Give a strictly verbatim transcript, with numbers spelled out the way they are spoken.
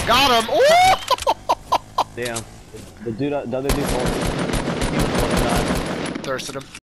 Got him! Ooh! Damn. The dude, the other dude, he was one shot. Thirsted him.